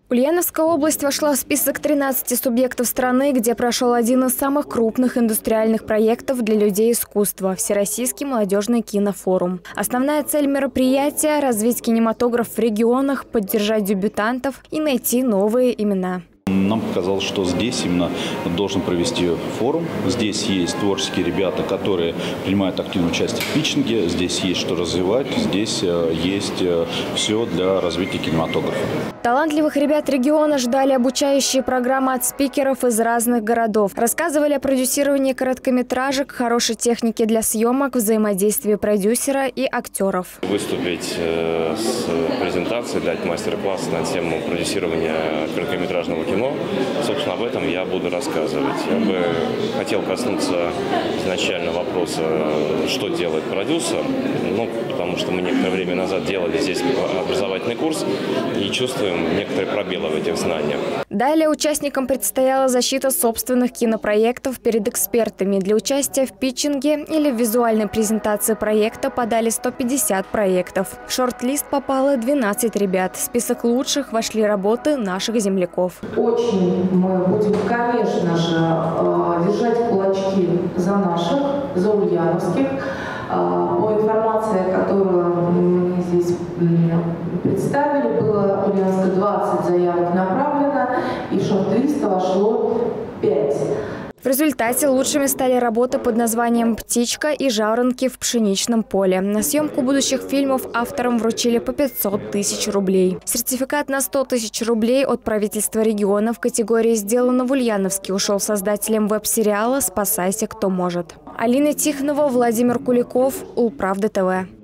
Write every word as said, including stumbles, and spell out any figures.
Ульяновская область вошла в список тринадцати субъектов страны, где прошел один из самых крупных индустриальных проектов для людей искусства – Всероссийский молодежный кинофорум. Основная цель мероприятия – развить кинематограф в регионах, поддержать дебютантов и найти новые имена. Нам показалось, что здесь именно должен провести форум. Здесь есть творческие ребята, которые принимают активное участие в питчинге. Здесь есть что развивать. Здесь есть все для развития кинематографа. Талантливых ребят региона ждали обучающие программы от спикеров из разных городов. Рассказывали о продюсировании короткометражек, хорошей технике для съемок, взаимодействии продюсера и актеров. Выступить с презентацией, дать мастер-класс на тему продюсирования короткометражного кино. Собственно, об этом я буду рассказывать. Я бы хотел коснуться изначально вопроса, что делает продюсер. Ну, потому что мы некоторое время назад делали здесь образовательный курс и чувствуем некоторые пробелы в этих знаниях. Далее участникам предстояла защита собственных кинопроектов перед экспертами. Для участия в питчинге или в визуальной презентации проекта подали сто пятьдесят проектов. В шорт-лист попало двенадцать ребят. В список лучших вошли работы наших земляков. Очень мы будем, конечно же, держать кулачки за наших, за ульяновских. По информации, которую мы здесь представили, было в Ульяновске двадцать заявок направлено, и в шорт-листа вошло пять. В результате лучшими стали работы под названием «Птичка» и «Жаворонки в пшеничном поле». На съемку будущих фильмов авторам вручили по пятьсот тысяч рублей. Сертификат на сто тысяч рублей от правительства региона в категории «Сделано в Ульяновске» ушел создателям веб-сериала «Спасайся, кто может». Алина Тихонова, Владимир Куликов, Улправда ТВ.